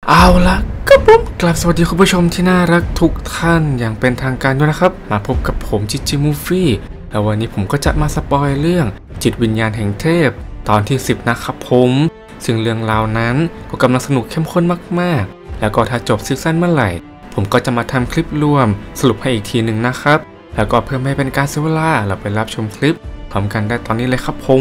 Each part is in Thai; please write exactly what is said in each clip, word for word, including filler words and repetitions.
เอาละก็ปุ๊บกลับสวัสดีคุณผู้ชมที่น่ารักทุกท่านอย่างเป็นทางการด้วยนะครับมาพบกับผมจิจิมูฟี่แล้ววันนี้ผมก็จะมาสปอยเรื่องจิตวิญญาณแห่งเทพตอนที่สิบนะครับผมซึ่งเรื่องราวนั้นก็กำลังสนุกเข้มข้นมากๆแล้วก็ถ้าจบซีซั่นเมื่อไหร่ผมก็จะมาทำคลิปรวมสรุปให้อีกทีหนึ่งนะครับแล้วก็เพื่อไม่เป็นการเสียเวลาเราไปรับชมคลิปพร้อมกันได้ตอนนี้เลยครับผม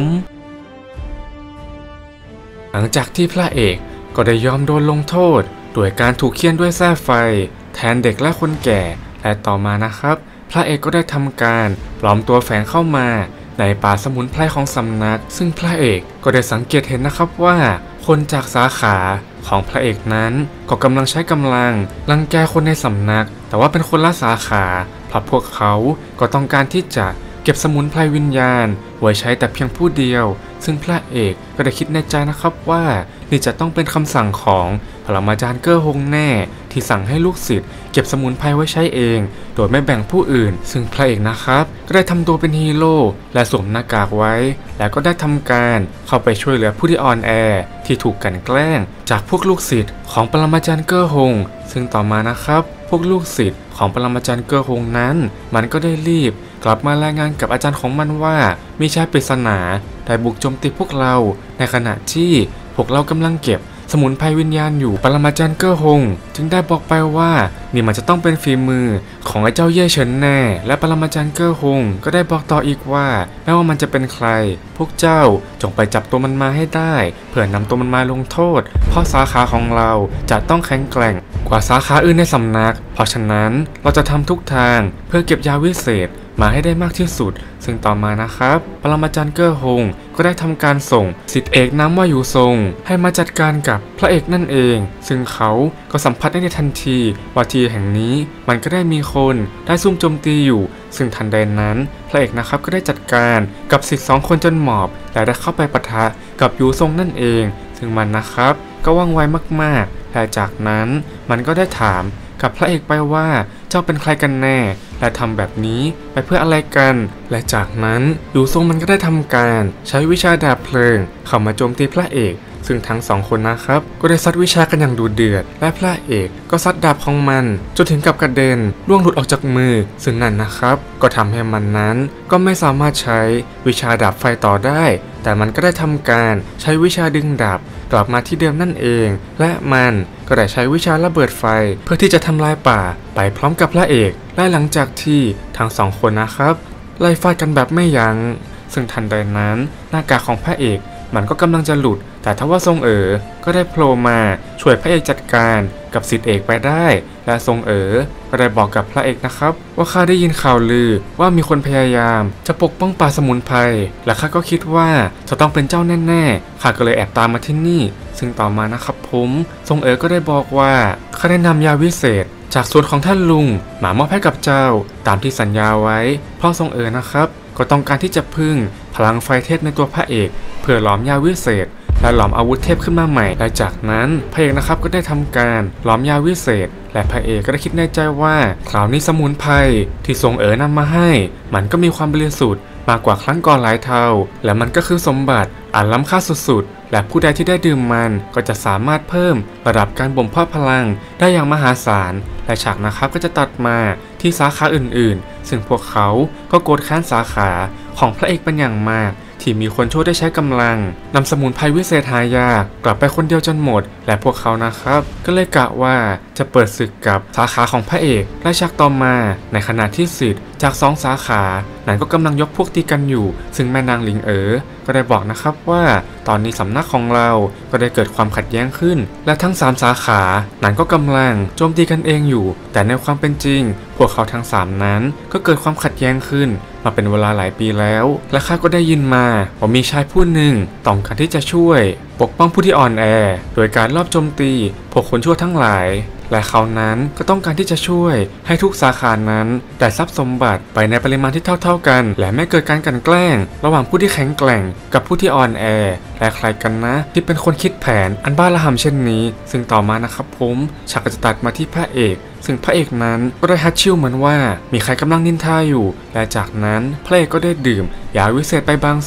หลังจากที่พระเอกก็ได้ยอมโดนลงโทษโดยการถูกเฆี่ยนด้วยแส้ไฟแทนเด็กและคนแก่และต่อมานะครับพระเอกก็ได้ทำการปลอมตัวแฝงเข้ามาในป่าสมุนไพรของสำนักซึ่งพระเอกก็ได้สังเกตเห็นนะครับว่าคนจากสาขาของพระเอกนั้นก็กำลังใช้กำลังรังแกคนในสำนักแต่ว่าเป็นคนละสาขาเพราะพวกเขาก็ต้องการที่จะเก็บสมุนไพรวิญญาณไว้ใช้แต่เพียงผู้เดียวซึ่งพระเอกก็ได้คิดในใจนะครับว่านี่จะต้องเป็นคำสั่งของปรมาจารย์เก้อฮงแน่ที่สั่งให้ลูกศิษย์เก็บสมุนไพรไว้ใช้เองโดยไม่แบ่งผู้อื่นซึ่งพระเอกนะครับก็ได้ทำตัวเป็นฮีโร่และสวมหน้ากากไว้แล้วก็ได้ทำการเข้าไปช่วยเหลือผู้ที่อ่อนแอที่ถูกกลั่นแกล้งจากพวกลูกศิษย์ของปรมาจารย์เก้อฮงซึ่งต่อมานะครับพวกลูกศิษย์ของปรมาจารย์เก้อฮงนั้นมันก็ได้รีบกลับมารายงานกับอาจารย์ของมันว่ามีชายปริศนาได้บุกโจมตีพวกเราในขณะที่พวกเรากำลังเก็บสมุนไพรวิญญาณอยู่ปรมาจารย์เก้อฮงจึงได้บอกไปว่านี่มันจะต้องเป็นฝีมือของไอ้เจ้าเย่เฉินแน่และปรมาจารย์เก้อฮงก็ได้บอกต่ออีกว่าแม้ว่ามันจะเป็นใครพวกเจ้าจงไปจับตัวมันมาให้ได้เพื่อนำตัวมันมาลงโทษเพราะสาขาของเราจะต้องแข็งแกร่งกว่าสาขาอื่นในสำนักเพราะฉะนั้นเราจะทำทุกทางเพื่อเก็บยาวิเศษมาให้ได้มากที่สุดซึ่งต่อมานะครับปรมาจารย์เก้อฮงก็ได้ทำการส่งศิษย์เอกนามว่าอยู่ทรงให้มาจัดการกับพระเอกนั่นเองซึ่งเขาก็สัมผัสได้ในทันทีว่าที่แห่งนี้มันก็ได้มีคนได้ซุ่มโจมตีอยู่ซึ่งทันใดนั้นพระเอกนะครับก็ได้จัดการกับศิษย์สองคนจนหมอบและได้เข้าไปปะทะกับอยู่ทรงนั่นเองซึ่งมันนะครับก็ว่องไวมากๆและจากนั้นมันก็ได้ถามกับพระเอกไปว่าเจ้าเป็นใครกันแน่และทำแบบนี้ไปเพื่ออะไรกันและจากนั้นยูซงมันก็ได้ทำการใช้วิชาดาบเพลิงเข้ามาโจมตีพระเอกซึ่งทั้งสองคนนะครับก็ได้ซัดวิชากันอย่างดุเดือดและพระเอกก็ซัดดาบของมันจนถึงกับกระเด็นร่วงหลุดออกจากมือซึ่งนั่นนะครับก็ทำให้มันนั้นก็ไม่สามารถใช้วิชาดาบไฟต่อได้แต่มันก็ได้ทำการใช้วิชาดึงดาบกลับมาที่เดิมนั่นเองและมันก็ได้ใช้วิชาระเบิดไฟเพื่อที่จะทำลายป่าไปพร้อมกับพระเอกและหลังจากที่ทั้งสองคนนะครับไล่ฟาดกันแบบไม่ยัง้งซึ่งทันใดนั้นหน้ากากของพระเอกมันก็กำลังจะหลุดแต่ทว่าทรงเอ๋อก็ได้โผล่มาช่วยพระเอกจัดการกับศิษย์เอกไปได้และทรงเอ๋อก็ได้บอกกับพระเอกนะครับว่าข้าได้ยินข่าวลือว่ามีคนพยายามจะปกป้องป่าสมุนไพรและข้าก็คิดว่าจะต้องเป็นเจ้าแน่ๆข้าก็เลยแอบตามมาที่นี่ซึ่งต่อมานะครับผมทรงเอ๋อก็ได้บอกว่าข้าได้นำยาวิเศษจากสวนของท่านลุงมามอบให้กับเจ้าตามที่สัญญาไว้เพราะทรงเอ๋อนะครับก็ต้องการที่จะพึ่งพลังไฟเทพในตัวพระเอกเพื่อหลอมยาวิเศษและหลอมอาวุธเทพขึ้นมาใหม่และจากนั้นพระเอกนะครับก็ได้ทำการหลอมยาวิเศษและพระเอกก็ได้คิดในใจว่าคราวนี้สมุนไพรที่ทรงเอ๋อนำมาให้มันก็มีความบริสุทธิ์มากกว่าครั้งก่อนหลายเท่าและมันก็คือสมบัติอันล้ำค่าสุดๆและผู้ใดที่ได้ดื่มมันก็จะสามารถเพิ่มระดับการบ่มเพาะพลังได้อย่างมหาศาลและฉากนะครับก็จะตัดมาที่สาขาอื่นๆซึ่งพวกเขาก็โกรธแค้นสาขาของพระเอกเป็นอย่างมากที่มีคนชั่วได้ใช้กำลังนำสมุนไพรวิเศษหายากกลับไปคนเดียวจนหมดและพวกเขานะครับก็เลยกะว่าจะเปิดศึกกับสาขาของพระเอกและฉากต่อมาในขณะที่ศิษย์จากสองสาขานั้นก็กำลังยกพวกตีกันอยู่ซึ่งแม่นางหลิงเอ๋อก็ได้บอกนะครับว่าตอนนี้สำนักของเราก็ได้เกิดความขัดแย้งขึ้นและทั้งสามสาขานั้นก็กำลังโจมตีกันเองอยู่แต่ในความเป็นจริงพวกเขาทั้งสามนั้นก็เกิดความขัดแย้งขึ้นมาเป็นเวลาหลายปีแล้วและข้าก็ได้ยินมาว่ามีชายผู้หนึ่งต้องการที่จะช่วยปกป้องผู้ที่อ่อนแอโดยการลอบโจมตีพวกคนชั่วทั้งหลายและเขานั้นก็ต้องการที่จะช่วยให้ทุกสาขานั้นได้ทรัพย์สมบัติไปในปริมาณที่เท่าๆกันและไม่เกิดการกลั่นแกล้งระหว่างผู้ที่แข็งแกร่งกับผู้ที่อ่อนแอและใครกันนะที่เป็นคนคิดแผนอันบ้าระห่ำเช่นนี้ซึ่งต่อมานะครับผมฉากจะตัดมาที่พระเอกซึ่งพระเอกนั้นก็ได้ฮัตชิ่วเหมือนว่ามีใครกำลังนินทาอยู่และจากนั้นพระเอกก็ได้ดื่มยาวิเศษไปบางส่วน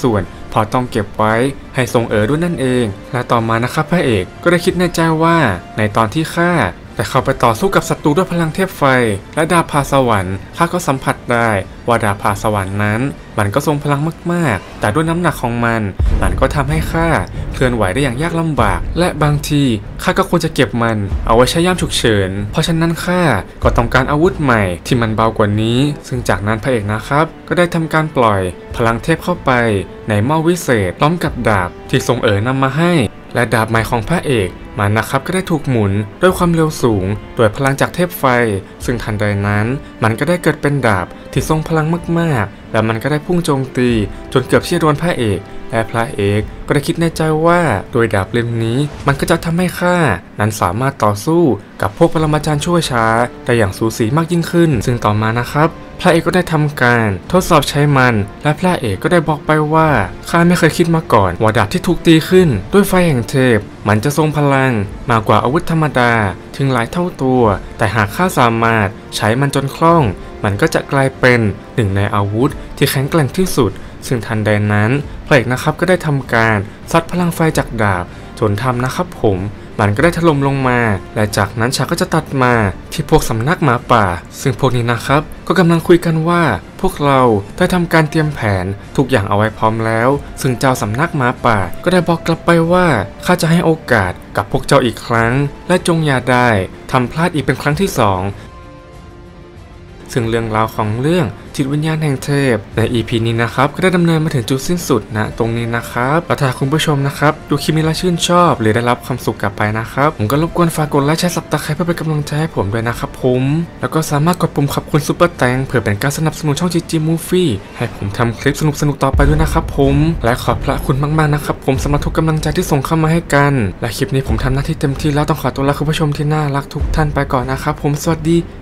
พอต้องเก็บไว้ให้ทรงเอ๋อด้วยนั่นเองและต่อมานะครับพระเอกก็ได้คิดในใจว่าในตอนที่ข้าแต่เข้าไปต่อสู้กับศัตรูด้วยพลังเทพไฟและดาบพาสวรรค์ข้าก็สัมผัสได้ว่าดาบพาสวรรค์นั้นมันก็ทรงพลังมากๆแต่ด้วยน้ำหนักของมันมันก็ทำให้ข้าเคลื่อนไหวได้อย่างยากลำบากและบางทีข้าก็ควรจะเก็บมันเอาไว้ใช้ยามฉุกเฉินเพราะฉะนั้นข้าก็ต้องการอาวุธใหม่ที่มันเบากว่านี้ซึ่งจากนั้นพระเอกนะครับก็ได้ทำการปล่อยพลังเทพเข้าไปในหม้อวิเศษพร้อมกับดาบที่ทรงเอ๋อนำมาให้และดาบใหม่ของพระเอกมันนะครับก็ได้ถูกหมุนด้วยความเร็วสูงโดยพลังจากเทพไฟซึ่งทันใดนั้นมันก็ได้เกิดเป็นดาบที่ทรงพลังมากๆและมันก็ได้พุ่งโจมตีจนเกือบเชี่ยโดนพระเอกและพระเอกก็ได้คิดในใจว่าโดยดาบเล่มนี้มันก็จะทำให้ข้านั้นสามารถต่อสู้กับพวกปรมาจารย์ชั่วช้าได้อย่างสูสีมากยิ่งขึ้นซึ่งต่อมานะครับพระเอกก็ได้ทำการทดสอบใช้มันและพระเอกก็ได้บอกไปว่าข้าไม่เคยคิดมาก่อนว่าดาบที่ถูกตีขึ้นด้วยไฟแห่งเทพมันจะทรงพลังมากกว่าอาวุธธรรมดาถึงหลายเท่าตัวแต่หากข้าสามารถใช้มันจนคล่องมันก็จะกลายเป็นหนึ่งในอาวุธที่แข็งแกร่งที่สุดซึ่งทันใดนั้นพระเอกนะครับก็ได้ทำการซัดพลังไฟจากดาบจนทำนะครับผมมันก็ได้ถล่มลงมาและจากนั้นฉากก็จะตัดมาที่พวกสำนักหมาป่าซึ่งพวกนี้นะครับก็กำลังคุยกันว่าพวกเราได้ทำการเตรียมแผนทุกอย่างเอาไว้พร้อมแล้วซึ่งเจ้าสำนักหมาป่าก็ได้บอกกลับไปว่าข้าจะให้โอกาสกับพวกเจ้าอีกครั้งและจงอย่าได้ทำพลาดอีกเป็นครั้งที่สองซึ่งเรื่องราวของเรื่องจิตวิญญาณแห่งเทพใน อี พี นี้นะครับก็ได้ดำเนินมาถึงจุดสิ้นสุดนะตรงนี้นะครับแล้วถ้าคุณผู้ชมนะครับดูคลิปนี้แล้วชื่นชอบหรือได้รับความสุขกลับไปนะครับผมก็รบกวนฝากกดไลค์แชร์ซับสไครป์เพื่อเป็นกำลังใจให้ผมด้วยนะครับผมแล้วก็สามารถกดปุ่มขอบคุณซุปเปอร์แตงเพื่อเป็นการสนับสนุนช่อง จี จี Movie ให้ผมทำคลิปสนุกๆต่อไปด้วยนะครับผมและขอบพระคุณมากๆนะครับผมสำหรับทุกกำลังใจที่ส่งเข้ามาให้กันและคลิปนี้ผมทำหน้าที่เต็มที่แล้วต้องขอตัวลาคุณผู้ชมที่น่ารักทุกท่านไปก่อนนะครับผมสวัสดี